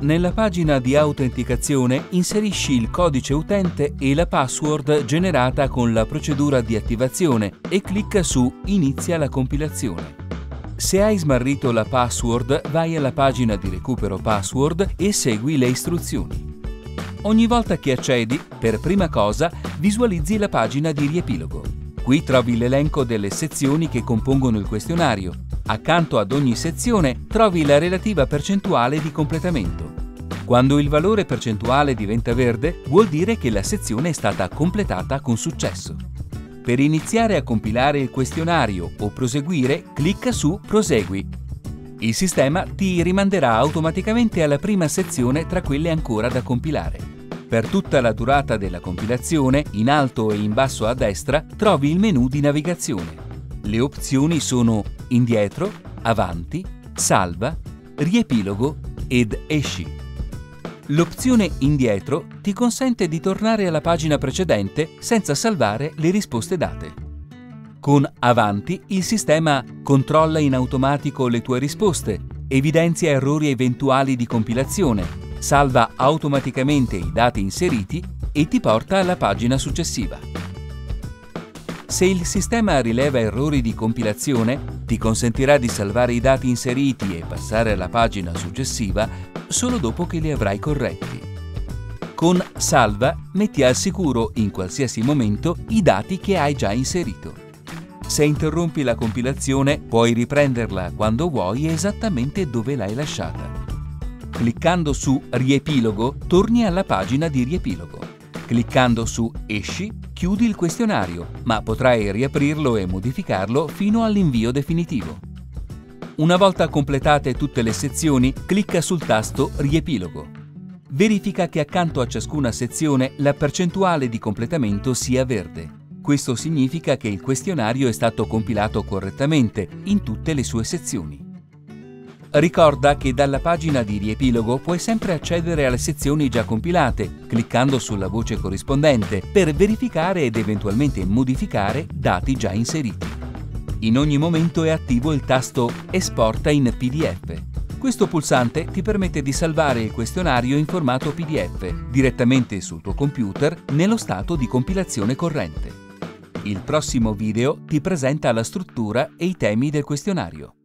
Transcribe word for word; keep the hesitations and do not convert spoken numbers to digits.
Nella pagina di autenticazione inserisci il codice utente e la password generata con la procedura di attivazione e clicca su Inizia la compilazione. Se hai smarrito la password, vai alla pagina di recupero password e segui le istruzioni. Ogni volta che accedi, per prima cosa, visualizzi la pagina di riepilogo. Qui trovi l'elenco delle sezioni che compongono il questionario. Accanto ad ogni sezione trovi la relativa percentuale di completamento. Quando il valore percentuale diventa verde, vuol dire che la sezione è stata completata con successo. Per iniziare a compilare il questionario o proseguire, clicca su Prosegui. Il sistema ti rimanderà automaticamente alla prima sezione tra quelle ancora da compilare. Per tutta la durata della compilazione, in alto e in basso a destra, trovi il menu di navigazione. Le opzioni sono Indietro, Avanti, Salva, Riepilogo ed Esci. L'opzione Indietro ti consente di tornare alla pagina precedente senza salvare le risposte date. Con Avanti il sistema controlla in automatico le tue risposte, evidenzia errori eventuali di compilazione, salva automaticamente i dati inseriti e ti porta alla pagina successiva. Se il sistema rileva errori di compilazione, ti consentirà di salvare i dati inseriti e passare alla pagina successiva solo dopo che li avrai corretti. Con Salva metti al sicuro in qualsiasi momento i dati che hai già inserito. Se interrompi la compilazione, puoi riprenderla quando vuoi esattamente dove l'hai lasciata. Cliccando su Riepilogo, torni alla pagina di riepilogo. Cliccando su Esci, chiudi il questionario, ma potrai riaprirlo e modificarlo fino all'invio definitivo. Una volta completate tutte le sezioni, clicca sul tasto Riepilogo. Verifica che accanto a ciascuna sezione la percentuale di completamento sia verde. Questo significa che il questionario è stato compilato correttamente in tutte le sue sezioni. Ricorda che dalla pagina di riepilogo puoi sempre accedere alle sezioni già compilate, cliccando sulla voce corrispondente per verificare ed eventualmente modificare dati già inseriti. In ogni momento è attivo il tasto Esporta in P D F. Questo pulsante ti permette di salvare il questionario in formato P D F direttamente sul tuo computer nello stato di compilazione corrente. Il prossimo video ti presenta la struttura e i temi del questionario.